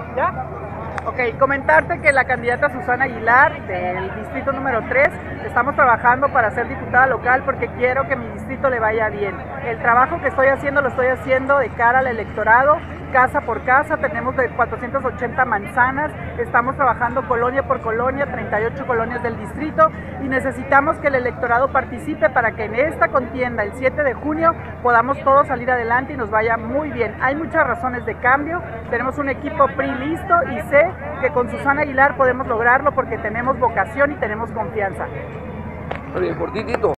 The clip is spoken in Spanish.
¿Ya? Ok, comentarte que la candidata Susana Aguilar del distrito número 3, estamos trabajando para ser diputada local porque quiero que mi distrito le vaya bien. El trabajo que estoy haciendo lo estoy haciendo de cara al electorado, casa por casa, tenemos de 480 manzanas, estamos trabajando colonia por colonia, 38 colonias del distrito y necesitamos que el electorado participe para que en esta contienda, el 7 de junio, podamos todos salir adelante y nos vaya muy bien. Hay muchas razones de cambio, tenemos un equipo PRI listo y sé que con Susana Aguilar podemos lograrlo porque tenemos vocación y tenemos confianza. Está bien, por ti, Tito.